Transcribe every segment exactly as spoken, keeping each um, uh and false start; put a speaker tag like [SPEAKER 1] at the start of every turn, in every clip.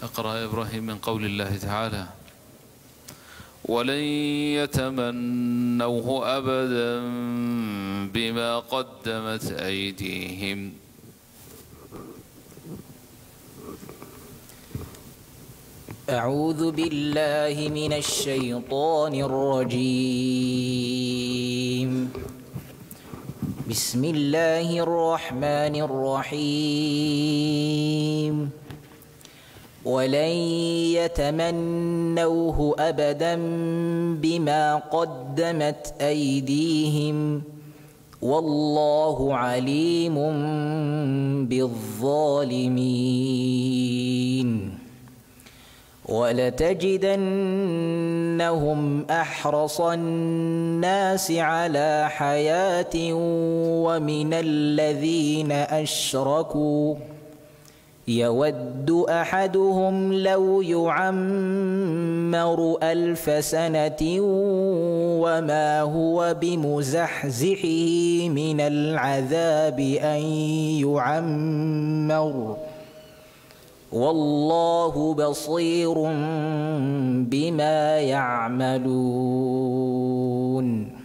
[SPEAKER 1] اقرأ يا إبراهيم من قول الله تعالى: ولن يتمنوه أبدا بما قدمت أيديهم.
[SPEAKER 2] أعوذ بالله من الشيطان الرجيم. بسم الله الرحمن الرحيم. ولن يتمنوه أبدا بما قدمت أيديهم والله عليم بالظالمين. ولتجدنهم أحرص الناس على حياة ومن الذين أشركوا يود أحدهم لو يعمر ألف سنة وما هو بمزحزحه من العذاب أن يعمر والله بصير بما يعملون.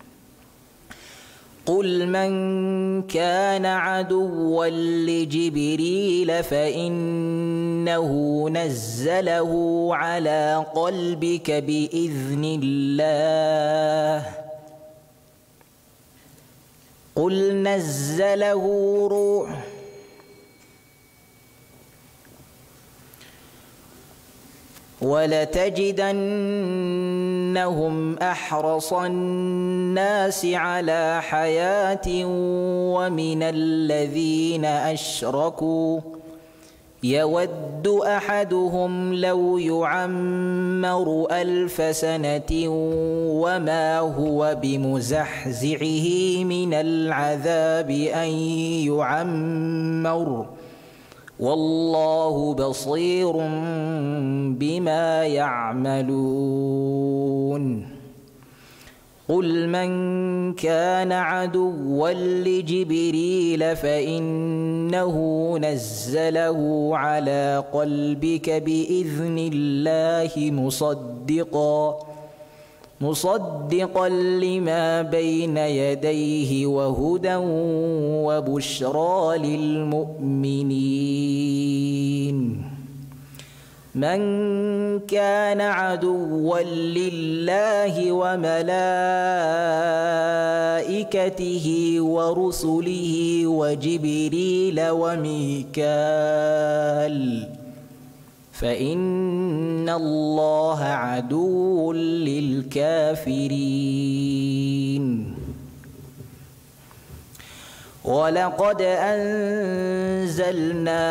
[SPEAKER 2] قل من كان عدوا لجبريل فإنه نزله على قلبك بإذن الله قل نزله روح ولتجدنهم أحرص الناس على حياة ومن الذين أشركوا يود أحدهم لو يعمر ألف سنة وما هو بمزحزحه من العذاب أن يعمر والله بصير بما يعملون. قل من كان عدوا لجبريل فإنه نزله على قلبك بإذن الله مصدقا مصدقا لما بين يديه وهدى وبشرى للمؤمنين. من كان عدوا لله وملائكته ورسله وجبريل وميكال فإن الله عدو للكافرين. ولقد أنزلنا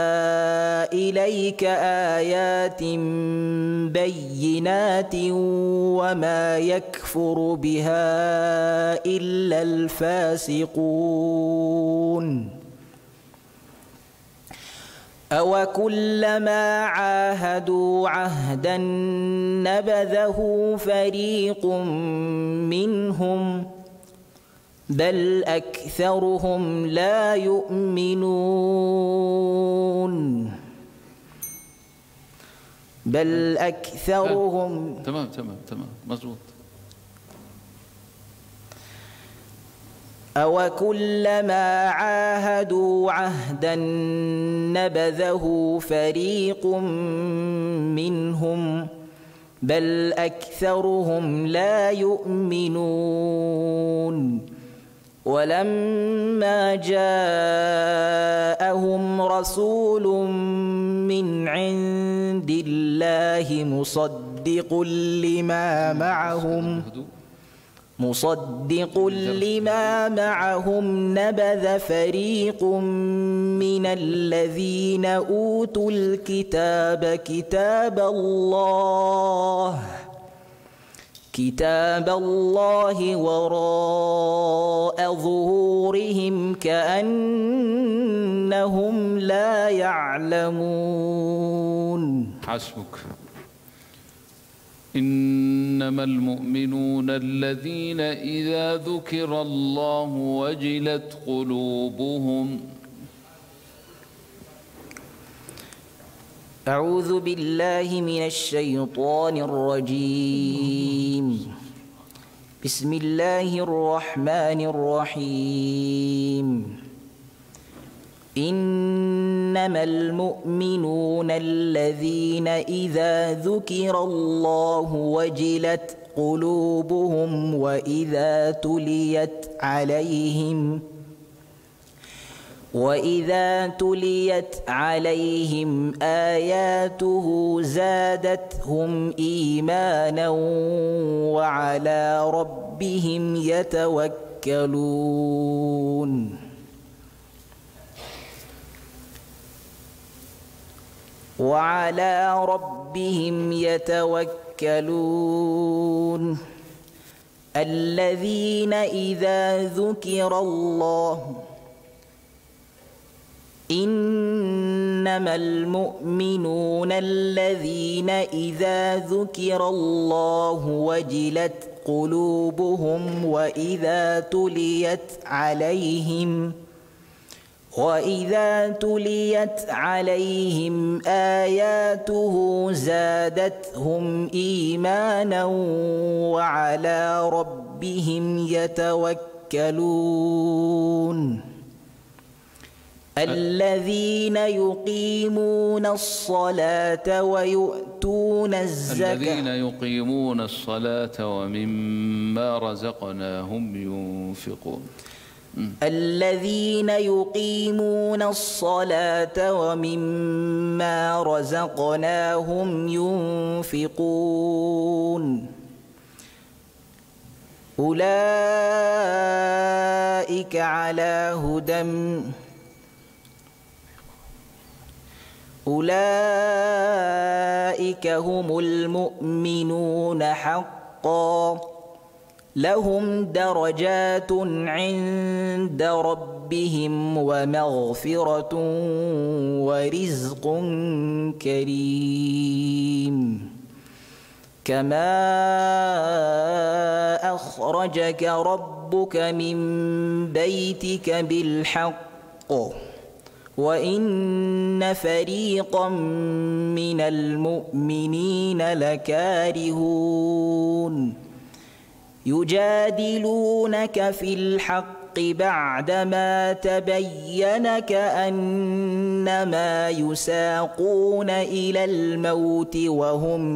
[SPEAKER 2] إليك آيات بينات وما يكفر بها إلا الفاسقون. أوكلما عاهدوا عهدا نبذه فريق منهم بل أكثرهم لا يؤمنون بل أكثرهم
[SPEAKER 1] تمام تمام تمام مظبوط.
[SPEAKER 2] أوكلما عاهدوا عهدا نبذه فريق منهم بل أكثرهم لا يؤمنون. ولما جاءهم رسول من عند الله مصدق لما معهم مصدق لما معهم نبذ فريق من الذين أوتوا الكتاب كتاب الله كتاب الله وراء ظهورهم كأنهم لا يعلمون.
[SPEAKER 1] حسبك. إنما المؤمنون الذين إذا ذكر الله وجلت قلوبهم
[SPEAKER 2] أعوذ بالله من الشيطان الرجيم. بسم الله الرحمن الرحيم. إنما المؤمنون الذين إذا ذكر الله وجلت قلوبهم وإذا تليت عليهم وإذا تليت عليهم آياته زادتهم إيمانا وعلى ربهم يتوكلون. وعلى ربهم يتوكلون. الذين إذا ذكر الله إنما المؤمنون الذين إذا ذكر الله وجلت قلوبهم وإذا تليت عليهم وإذا تليت عليهم آياته زادتهم إيمانا وعلى ربهم يتوكلون. الذين يقيمون الصلاة ويؤتون الزكاة
[SPEAKER 1] الذين يقيمون الصلاة ومما رزقناهم ينفقون.
[SPEAKER 2] الذين يقيمون الصلاة ومما رزقناهم ينفقون. أولئك على هدى أولئك هم المؤمنون حقا لهم درجات عند ربهم ومغفرة ورزق كريم. كما أخرجك ربك من بيتك بالحق وإن فريقا من المؤمنين لكارهون. يجادلونك في الحق بعدما تبين كأنما يساقون إلى الموت وهم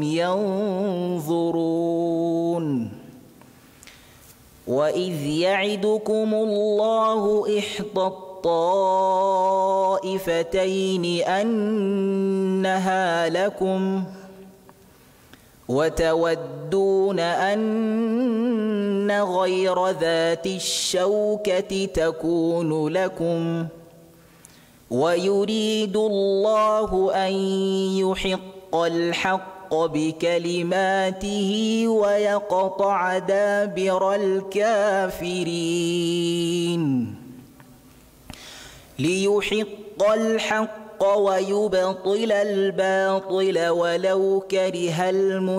[SPEAKER 2] ينظرون. وإذ يعدكم الله إحدى الطائفتين أنها لكم وتودون أن غير ذات الشوكة تكون لكم ويريد الله أن يحق الحق بكلماته ويقطع دابر الكافرين. ليحق الحق ويبطل الباطل ولو كره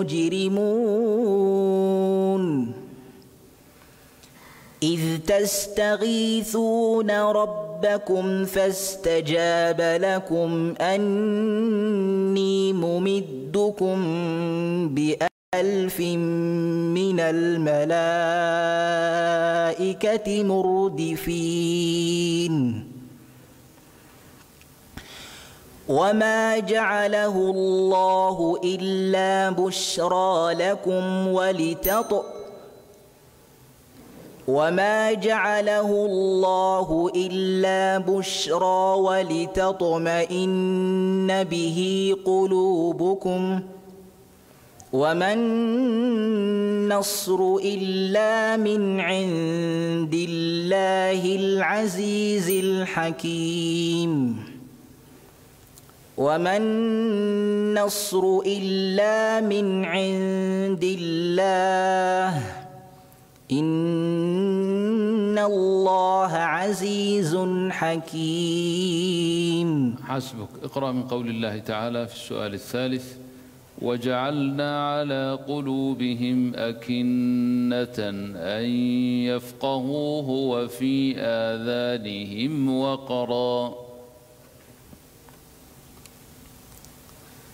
[SPEAKER 2] المجرمون. إذ تستغيثون ربكم فاستجاب لكم أني ممدكم بألف من الملائكة مردفين. وما جعله الله إلا بشرى لكم ولتط وما جعله الله إلا بشرى ولتطمئن به قلوبكم وما النصر إلا من عند الله العزيز الحكيم. وما النصر إلا من عند الله إن الله عزيز حكيم.
[SPEAKER 1] حسبك. اقرأ من قول الله تعالى في السؤال الثالث: وجعلنا على قلوبهم أكنة أن يفقهوه وفي آذانهم وقرا.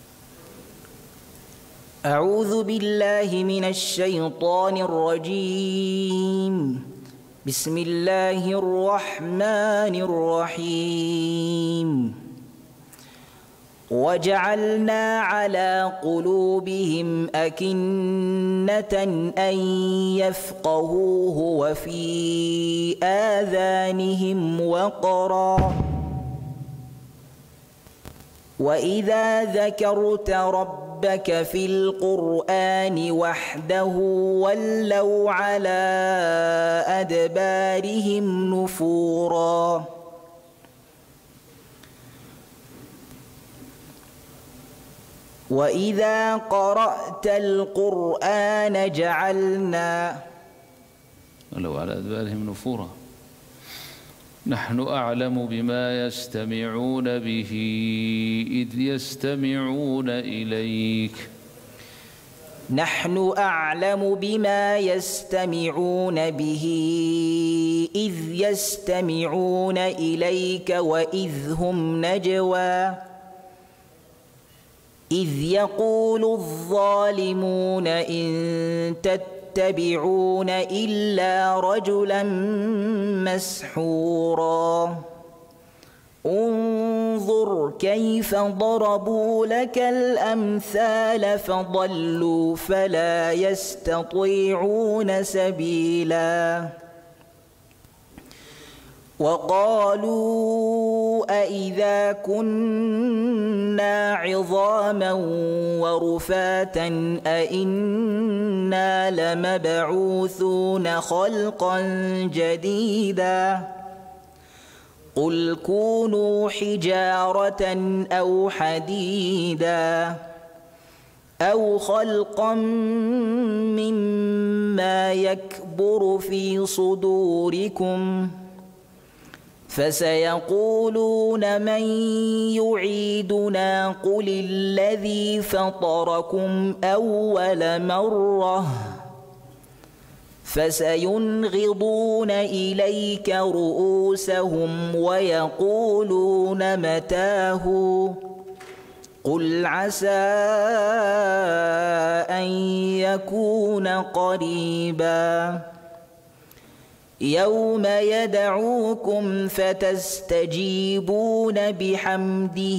[SPEAKER 2] أعوذ بالله من الشيطان الرجيم. بسم الله الرحمن الرحيم. وجعلنا على قلوبهم أكنة أن يفقهوه وفي آذانهم وقرا وإذا ذكرت ربك في القرآن وحده ولوا على أدبارهم نفورا وإذا قرأت القرآن جعلنا
[SPEAKER 1] ولوا على أدبارهم نفورا نحن أعلم بما يستمعون به إذ يستمعون إليك
[SPEAKER 2] نحن أعلم بما يستمعون به إذ يستمعون إليك وإذ هم نجوى إذ يقول الظالمون إن تتبعون إلا رجلا مسحورا انظر كيف ضربوا لك الأمثال فضلوا فلا يستطيعون سبيلا وقالوا أإذا كنا عظاما ورفاتا أإنا لمبعوثون خلقا جديدا قل كونوا حجارة أو حديدا أو خلقا مما يكبر في صدوركم فسيقولون من يعيدنا قل الذي فطركم أول مرة فسينغضون إليك رؤوسهم ويقولون متاه قل عسى أن يكون قريبا يوم يدعوكم فتستجيبون بحمده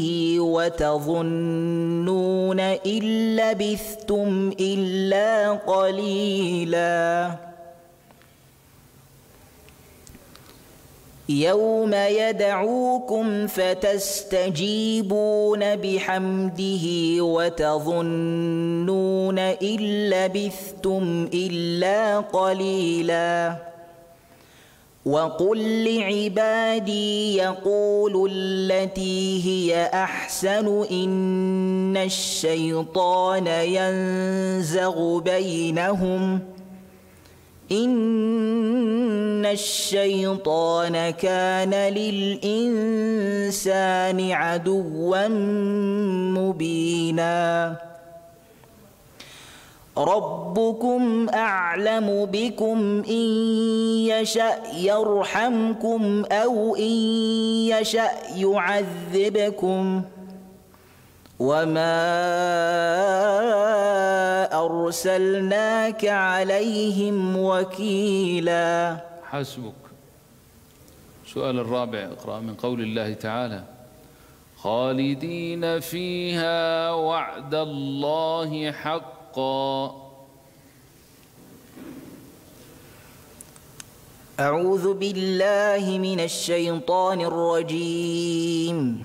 [SPEAKER 2] وتظنون إن لبثتم إلا قليلا يوم يدعوكم فتستجيبون بحمده وتظنون إن لبثتم إلا قليلا وقل لعبادي يقولوا التي هي أحسن إن الشيطان ينزغ بينهم إن الشيطان كان للإنسان عدوا مبينا ربكم أعلم بكم إن يشأ يرحمكم أو إن يشأ يعذبكم وما أرسلناك عليهم وكيلا.
[SPEAKER 1] حسبك. السؤال الرابع اقرأ من قول الله تعالى خالدين فيها وعد الله حقا.
[SPEAKER 2] أعوذ بالله من الشيطان الرجيم.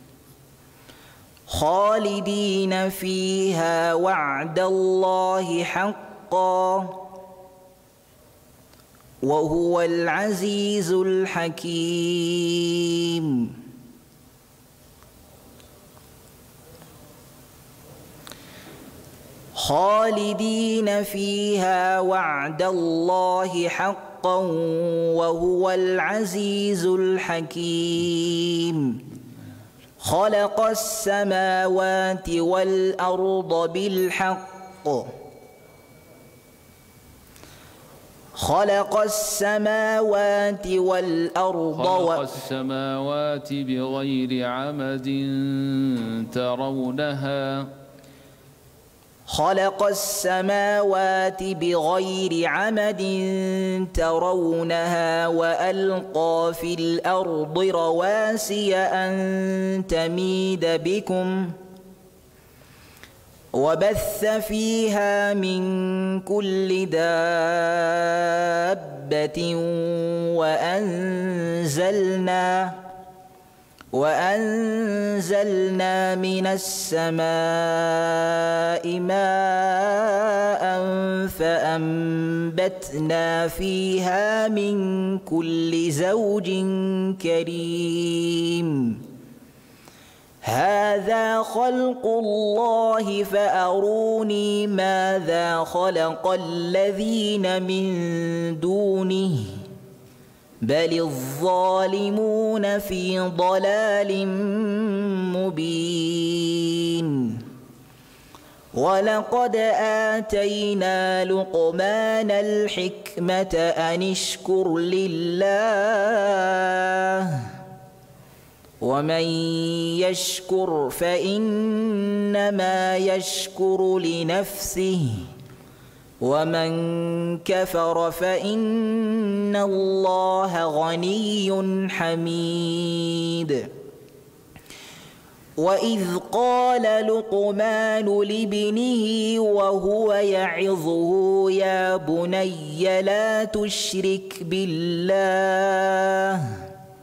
[SPEAKER 2] خالدين فيها وعد الله حقا وهو العزيز الحكيم. خالدين فيها وعد الله حقا وهو العزيز الحكيم. خلق السماوات والأرض بالحق خلق السماوات والأرض
[SPEAKER 1] خلق السماوات بغير عمد ترونها
[SPEAKER 2] خلق السماوات بغير عمد ترونها وألقى في الأرض رواسي أن تميد بكم وبث فيها من كل دابة وأنزلنا وأنزلنا من السماء ماء فأنبتنا فيها من كل زوج كريم هذا خلق الله فأروني ماذا خلق الذين من دونه بل الظالمون في ضلال مبين ولقد آتينا لقمان الحكمة أن اشكر لله ومن يشكر فإنما يشكر لنفسه ومن كفر فإن الله غني حميد وإذ قال لقمان لابنه وهو يعظه يا بني لا تشرك بالله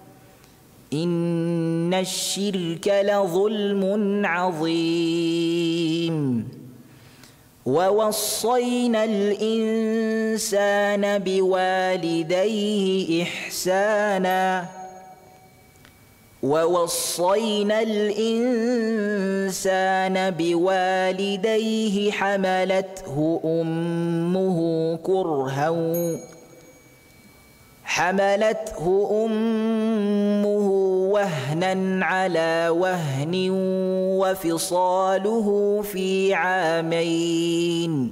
[SPEAKER 2] إن الشرك لظلم عظيم ووصينا الإنسان بوالديه إحسانا ووصينا الإنسان بوالديه حملته أمه كرها حملته أمه وهنا على وهن وفصاله في عامين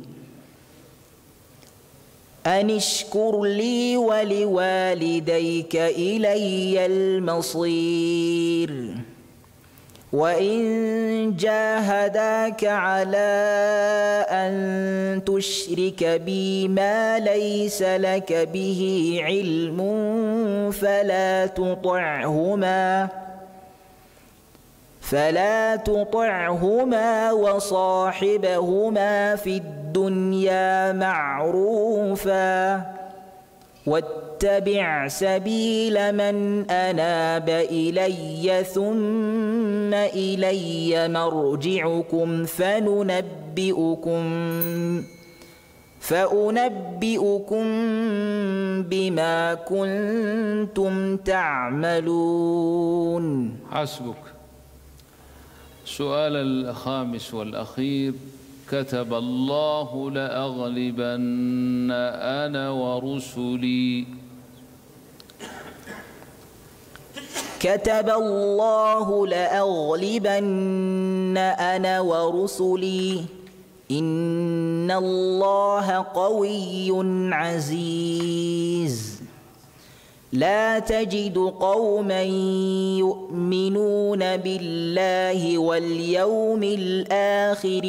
[SPEAKER 2] أن اشكر لي ولوالديك إلي المصير وإن جاهداك على أن تشرك بي ما ليس لك به علم فلا تطعهما فلا تطعهما وصاحبهما في الدنيا معروفا واتبع سبيل من أناب إلي ثم إلي مرجعكم فننبئكم فأنبئكم بما كنتم تعملون.
[SPEAKER 1] حسبك. السؤال الخامس والأخير: كتب الله لأغلبن أنا ورسلي.
[SPEAKER 2] كتب الله لأغلبن أنا ورسلي إن الله قوي عزيز. لا تجد قوما يؤمنون بالله واليوم الآخر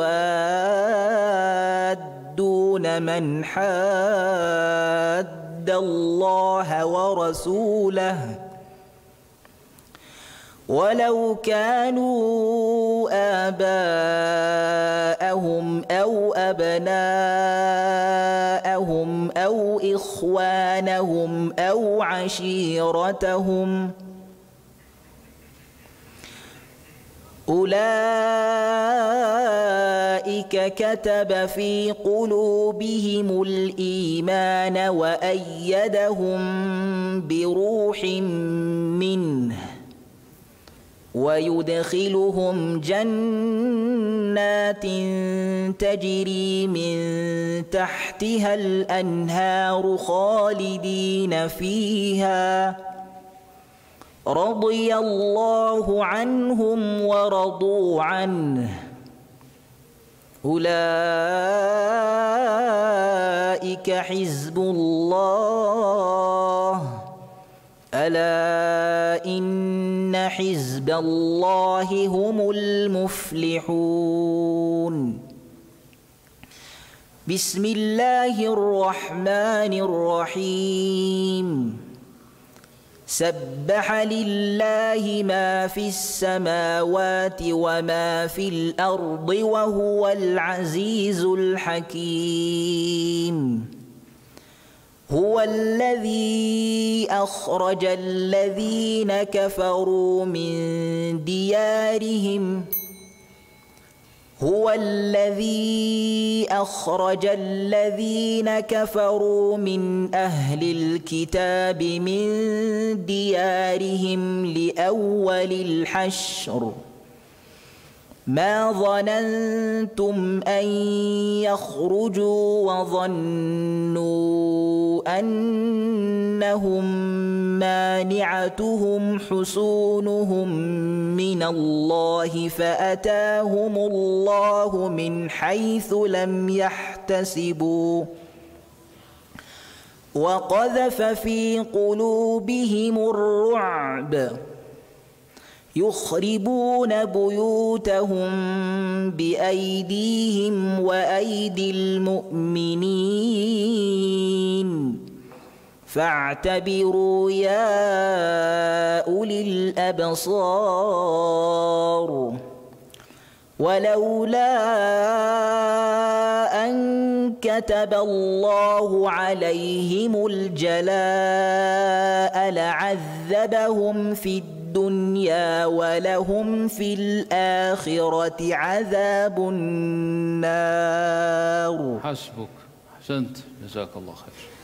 [SPEAKER 2] يوادون من حاد الله ورسوله ولو كانوا آباءهم أو أبناءهم أو إخوانهم أو عشيرتهم أولئك كتب في قلوبهم الإيمان وأيدهم بروح منه ويدخلهم جنات تجري من تحتها الأنهار خالدين فيها رضي الله عنهم ورضوا عنه أولئك حزب الله ألا إن حزب الله هم المفلحون. بسم الله الرحمن الرحيم سبح لله ما في السماوات وما في الأرض وهو العزيز الحكيم هو الذي أخرج الذين كفروا من ديارهم هو الذي أخرج الذين كفروا من أهل الكتاب من ديارهم لأول الحشر ما ظننتم أن يخرجوا وظنوا أنهم مانعتهم حصونهم من الله فأتاهم الله من حيث لم يحتسبوا وقذف في قلوبهم الرعب يخربون بيوتهم بأيديهم وأيدي المؤمنين فاعتبروا يا أولي الأبصار ولولا أن كتب الله عليهم الجلاء لعذبهم في الدنيا ولهم في الآخرة عذاب النار.
[SPEAKER 1] حسبك، أحسنت، جزاك الله خير.